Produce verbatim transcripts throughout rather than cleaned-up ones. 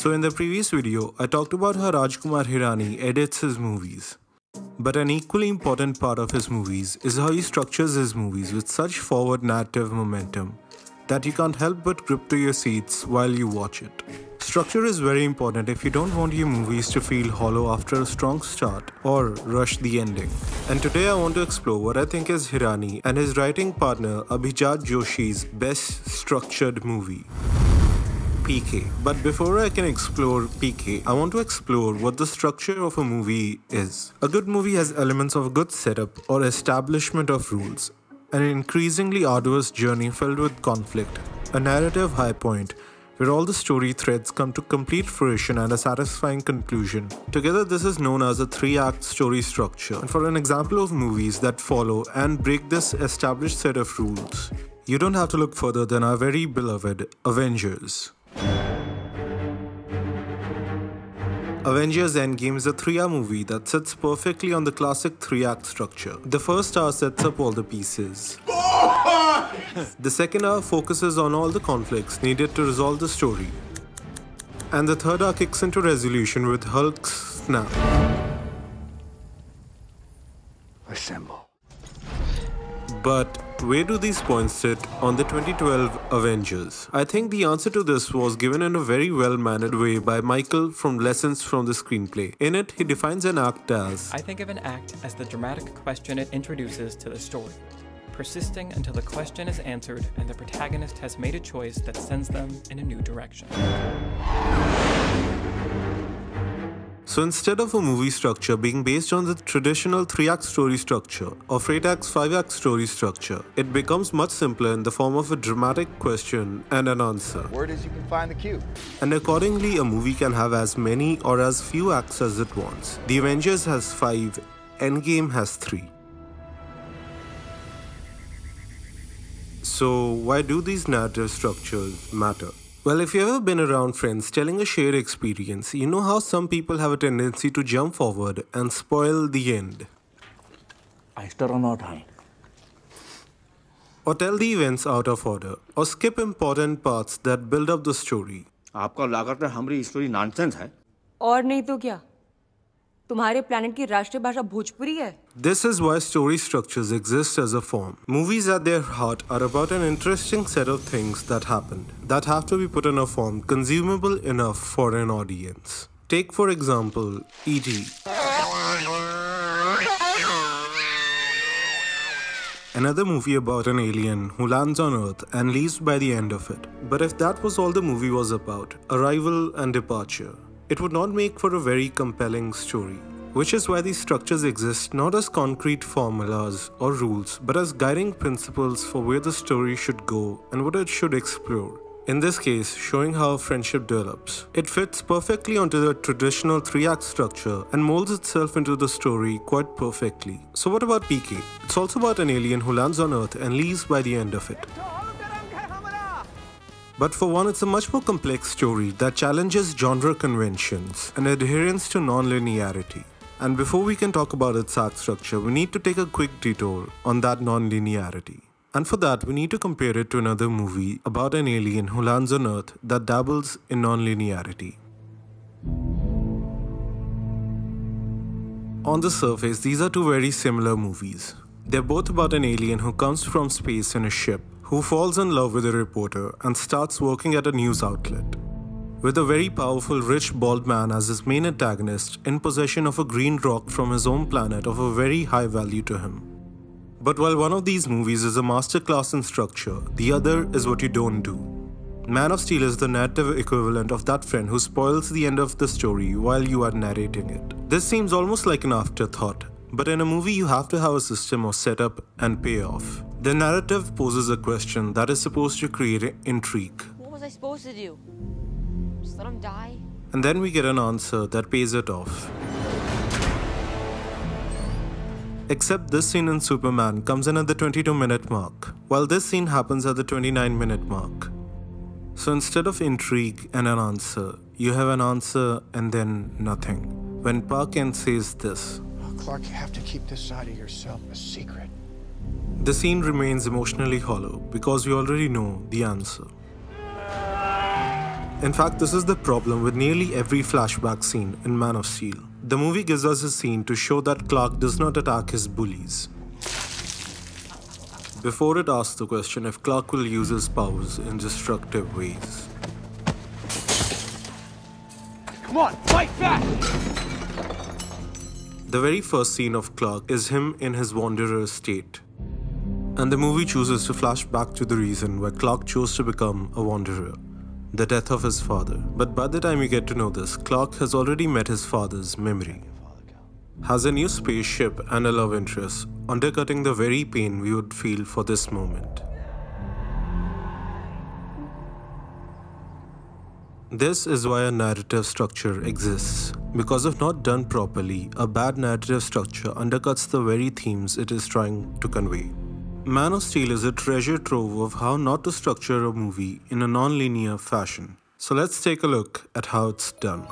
So in the previous video, I talked about how Rajkumar Hirani edits his movies. But an equally important part of his movies is how he structures his movies with such forward narrative momentum that you can't help but grip to your seats while you watch it. Structure is very important if you don't want your movies to feel hollow after a strong start or rush the ending. And today I want to explore what I think is Hirani and his writing partner Abhijat Joshi's best structured movie, P K. But before I can explore P K, I want to explore what the structure of a movie is. A good movie has elements of a good setup or establishment of rules, an increasingly arduous journey filled with conflict, a narrative high point where all the story threads come to complete fruition and a satisfying conclusion. Together, this is known as a three-act story structure. And for an example of movies that follow and break this established set of rules, you don't have to look further than our very beloved Avengers. Avengers Endgame is a three-hour movie that sits perfectly on the classic three-act structure. The first hour sets up all the pieces. The second hour focuses on all the conflicts needed to resolve the story. And the third hour kicks into resolution with Hulk's snap. Assemble. But where do these points sit on the twenty twelve Avengers? I think the answer to this was given in a very well-mannered way by Michael from Lessons from the Screenplay. In it, he defines an act as, I think of an act as the dramatic question it introduces to the story, persisting until the question is answered and the protagonist has made a choice that sends them in a new direction. So instead of a movie structure being based on the traditional three-act story structure or eight-act, five-act story structure, it becomes much simpler in the form of a dramatic question and an answer. Word is you can find the cube. And accordingly, a movie can have as many or as few acts as it wants. The Avengers has five, Endgame has three. So why do these narrative structures matter? Well, if you've ever been around friends telling a shared experience, you know how some people have a tendency to jump forward and spoil the end. Or tell the events out of order, or skip important parts that build up the story. आपको लगता है हमारी story nonsense है? और नहीं तो क्या? तुम्हारे प्लैनेट की राष्ट्रीय भाषा भोजपुरी है? This is why story structures exist as a form. Movies at their heart are about an interesting set of things that happened, that have to be put in a form consumable enough for an audience. Take for example, E T Another movie about an alien who lands on Earth and leaves by the end of it. But if that was all the movie was about, arrival and departure, it would not make for a very compelling story. Which is why these structures exist not as concrete formulas or rules, but as guiding principles for where the story should go and what it should explore. In this case, showing how a friendship develops. It fits perfectly onto the traditional three-act structure and molds itself into the story quite perfectly. So what about P K? It's also about an alien who lands on Earth and leaves by the end of it. But for one, it's a much more complex story that challenges genre conventions and adherence to non-linearity. And before we can talk about its act structure, we need to take a quick detour on that non-linearity. And for that, we need to compare it to another movie about an alien who lands on Earth that dabbles in non-linearity. On the surface, these are two very similar movies. They're both about an alien who comes from space in a ship, who falls in love with a reporter and starts working at a news outlet, with a very powerful rich bald man as his main antagonist in possession of a green rock from his own planet of a very high value to him. But while one of these movies is a masterclass in structure, the other is what you don't do. Man of Steel is the narrative equivalent of that friend who spoils the end of the story while you are narrating it. This seems almost like an afterthought, but in a movie you have to have a system of setup and payoff. The narrative poses a question that is supposed to create intrigue. What was I supposed to do? Just let him die? And then we get an answer that pays it off. Except this scene in Superman comes in at the twenty-two minute mark, while this scene happens at the twenty-nine minute mark. So instead of intrigue and an answer, you have an answer and then nothing. When Pa Kent says this, Oh, Clark, you have to keep this side of yourself a secret. The scene remains emotionally hollow because we already know the answer. In fact, this is the problem with nearly every flashback scene in Man of Steel. The movie gives us a scene to show that Clark does not attack his bullies. Before it asks the question if Clark will use his powers in destructive ways. Come on, fight back! The very first scene of Clark is him in his wanderer state. And the movie chooses to flash back to the reason why Clark chose to become a wanderer, the death of his father. But by the time we get to know this, Clark has already met his father's memory, has a new spaceship and a love interest, undercutting the very pain we would feel for this moment. This is why a narrative structure exists. Because if not done properly, a bad narrative structure undercuts the very themes it is trying to convey. Man of Steel is a treasure trove of how not to structure a movie in a non-linear fashion. So let's take a look at how it's done.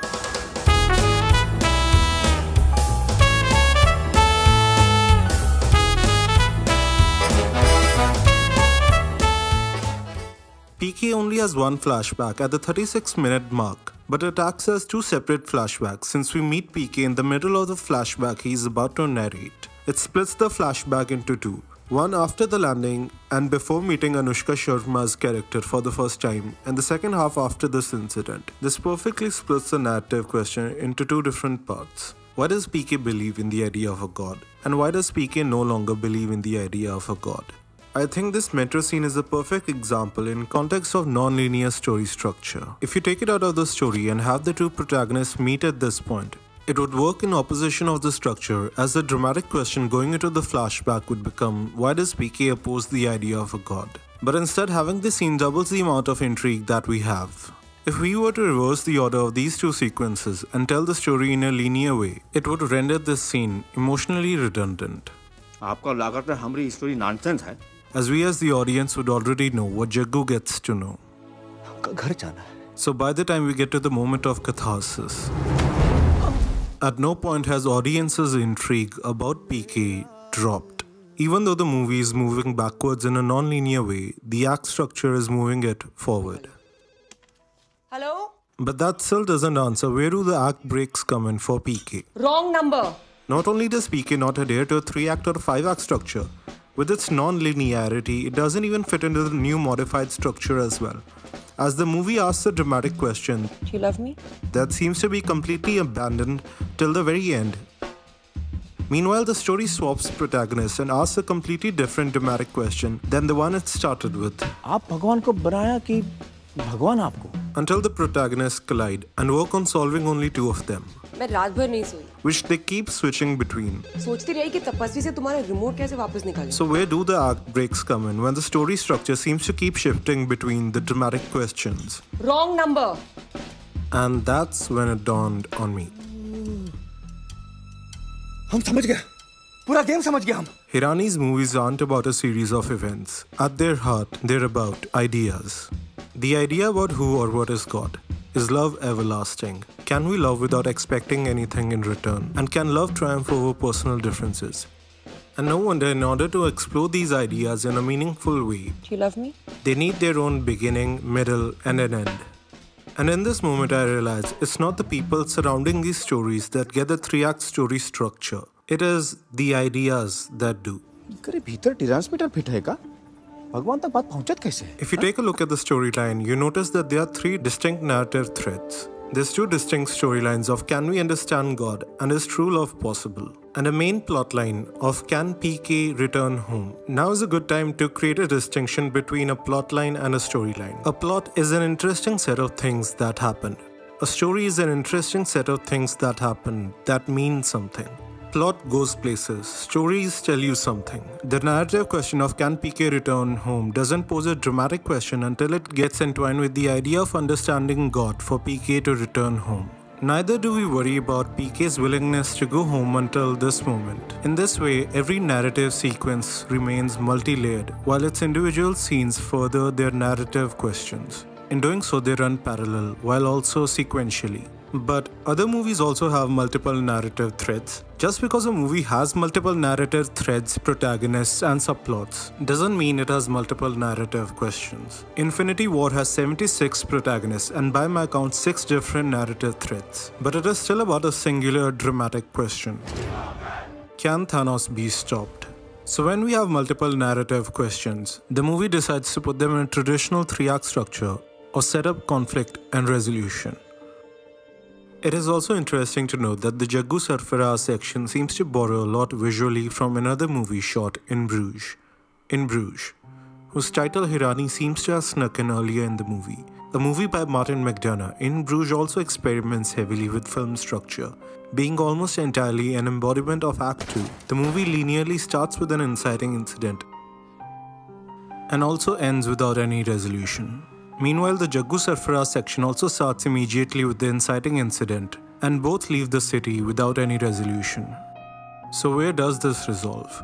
P K only has one flashback at the thirty-six minute mark, but it acts as two separate flashbacks since we meet P K in the middle of the flashback he is about to narrate. It splits the flashback into two, one after the landing and before meeting Anushka Sharma's character for the first time, and the second half after this incident. This perfectly splits the narrative question into two different parts. Why does P K believe in the idea of a god? And why does P K no longer believe in the idea of a god? I think this metro scene is a perfect example in context of non-linear story structure. If you take it out of the story and have the two protagonists meet at this point, it would work in opposition of the structure, as the dramatic question going into the flashback would become, why does P K oppose the idea of a god? But instead, having this scene doubles the amount of intrigue that we have. If we were to reverse the order of these two sequences and tell the story in a linear way, it would render this scene emotionally redundant. आपको लागत है हमारी story nonsense है? As we as the audience would already know what Jaggu gets to know. घर जाना है. So by the time we get to the moment of catharsis, at no point has audiences' intrigue about P K dropped. Even though the movie is moving backwards in a non-linear way, the act structure is moving it forward. Hello? But that still doesn't answer where do the act breaks come in for P K. Wrong number. Not only does P K not adhere to a three-act or five-act structure, with its non-linearity, it doesn't even fit into the new modified structure as well. As the movie asks a dramatic question, Do you love me? That seems to be completely abandoned till the very end. Meanwhile, the story swaps protagonists and asks a completely different dramatic question than the one it started with. आप भगवान को बनाया कि भगवान आपको? Until the protagonists collide and work on solving only two of them, मैं रात भर नहीं सोई. which they keep switching between. सोचती रही कि तपस्वी से तुम्हारा रिमोट कैसे वापस निकालें. So where do the act breaks come in when the story structure seems to keep shifting between the dramatic questions? Wrong number. And that's when it dawned on me. हम समझ गए. पूरा गेम समझ गए हम. Hirani's movies aren't about a series of events. At their heart, they're about ideas. The idea about who or what is God. Is love everlasting? Can we love without expecting anything in return? And can love triumph over personal differences? And no wonder, in order to explore these ideas in a meaningful way, Do you love me? they need their own beginning, middle, and an end. And in this moment, I realized it's not the people surrounding these stories that get the three-act story structure. It is the ideas that do. करे भीतर transmitter fit है का? भगवान तक बात पहुंचत कैसे? If you take a look at the storyline, you notice that there are three distinct narrative threads. There's two distinct storylines of can we understand God and is true love possible? And a main plotline of can P K return home? Now is a good time to create a distinction between a plotline and a storyline. A plot is an interesting set of things that happened. A story is an interesting set of things that happened that mean something. Plot goes places, stories tell you something. The narrative question of can P K return home doesn't pose a dramatic question until it gets entwined with the idea of understanding God for P K to return home. Neither do we worry about P K's willingness to go home until this moment. In this way, every narrative sequence remains multi-layered, while its individual scenes further their narrative questions. In doing so, they run parallel, while also sequentially. But other movies also have multiple narrative threads. Just because a movie has multiple narrative threads, protagonists, and subplots doesn't mean it has multiple narrative questions. Infinity War has seventy-six protagonists and by my count six different narrative threads. But it is still about a singular dramatic question. Can Thanos be stopped? So when we have multiple narrative questions, the movie decides to put them in a traditional three-act structure or set up conflict and resolution. It is also interesting to note that the Jaggu Sarfaraz section seems to borrow a lot visually from another movie shot in Bruges, in Bruges, whose title Hirani seems to have snuck in earlier in the movie. A movie by Martin McDonagh, In Bruges also experiments heavily with film structure, being almost entirely an embodiment of Act two. The movie linearly starts with an inciting incident and also ends without any resolution. Meanwhile, the Jaggu Sarfaraz section also starts immediately with the inciting incident, and both leave the city without any resolution. So where does this resolve?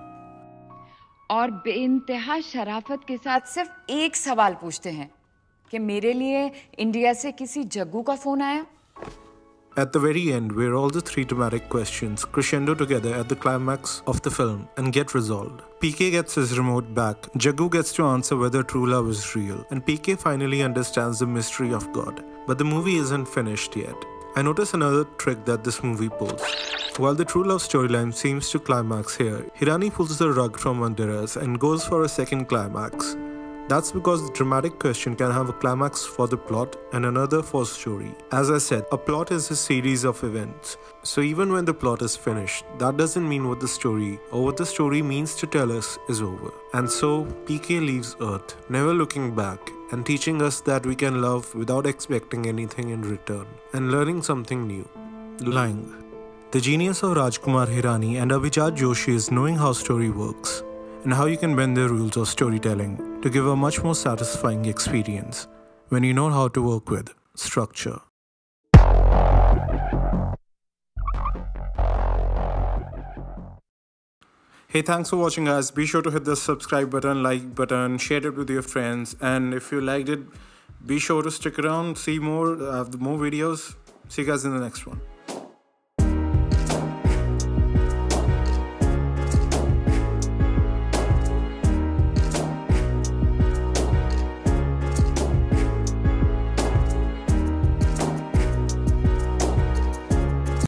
और बेइंतहा शराफत के साथ सिर्फ एक सवाल पूछते हैं कि मेरे लिए इंडिया से किसी जग्गू का फोन आया? At the very end, where all the three dramatic questions crescendo together at the climax of the film and get resolved. P K gets his remote back, Jaggu gets to answer whether true love is real, and P K finally understands the mystery of God. But the movie isn't finished yet. I notice another trick that this movie pulls. While the true love storyline seems to climax here, Hirani pulls the rug from under us and goes for a second climax. That's because the dramatic question can have a climax for the plot and another for story. As I said, a plot is a series of events. So even when the plot is finished, that doesn't mean what the story or what the story means to tell us is over. And so P K leaves Earth, never looking back, and teaching us that we can love without expecting anything in return, and learning something new. Lying. The genius of Rajkumar Hirani and Abhijat Joshi is knowing how story works, and how you can bend the rules of storytelling to give a much more satisfying experience when you know how to work with structure. Hey, thanks for watching guys. Be sure to hit the subscribe button, like button, share it with your friends, and if you liked it, be sure to stick around, see more, uh, more videos. See you guys in the next one.